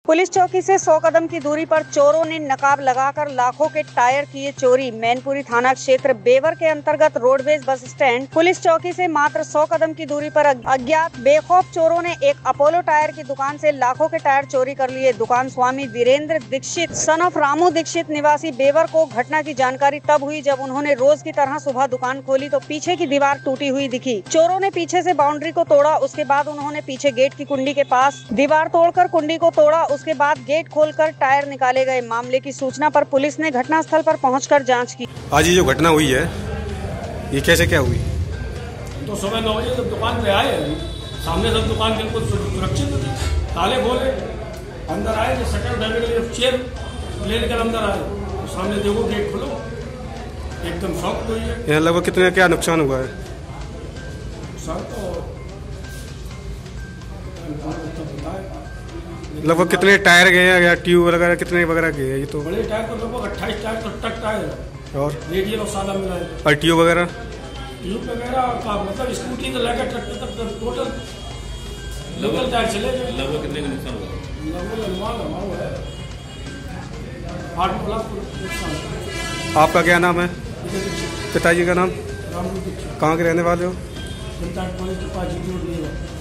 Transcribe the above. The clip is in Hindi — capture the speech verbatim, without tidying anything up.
पुलिस चौकी से सौ कदम की दूरी पर चोरों ने नकाब लगाकर लाखों के टायर किए चोरी। मैनपुरी थाना क्षेत्र बेवर के अंतर्गत रोडवेज बस स्टैंड पुलिस चौकी से मात्र सौ कदम की दूरी पर अज्ञात बेखौफ चोरों ने एक अपोलो टायर की दुकान से लाखों के टायर चोरी कर लिए। दुकान स्वामी वीरेंद्र दीक्षित सन ऑफ रामू दीक्षित निवासी बेवर को घटना की जानकारी तब हुई जब उन्होंने रोज की तरह सुबह दुकान खोली तो पीछे की दीवार टूटी हुई दिखी। चोरों ने पीछे से बाउंड्री को तोड़ा। उसके बाद उन्होंने पीछे गेट की कुंडी के पास दीवार तोड़कर कुंडी को तोड़ा। उसके बाद गेट खोलकर टायर निकाले गए। मामले की सूचना पर पुलिस ने घटनास्थल पर पहुंचकर जांच की। आज ये जो घटना हुई है ये कैसे क्या हुई? तो सुबह नौ बजे जब दुकान पे आए, सामने सब दुकान बिल्कुल सुरक्षित थी, ताले खोले, अंदर आए, शटर डालने के लिए चेयर लेकर अंदर आए, तो सामने देखो गेट खुलो, एकदम शॉक हुई है। यहाँ लगभग कितने क्या नुकसान हुआ है? सर तो लगभग कितने टायर गए हैं या ट्यूब वगैरह कितने वगैरह गए हैं? ये तो बड़े टायर तो लगभग अट्ठाईस टायर तो टक टायर और रेडियल और सादा मिला है। और ट्यूब वगैरह ट्यूब वगैरह का मतलब स्कूटी से लेकर ट्रैक्टर तक टोटल लोकल टायर चले गए। लगभग कितने का नुकसान हुआ? लगभग अनुमान हमारा है आठ लाख नुकसान। आपका क्या नाम है? पिताजी का नाम? रामू दीक्षित। कहाँ के रहने वाले हो? जनता कॉलेज के पास।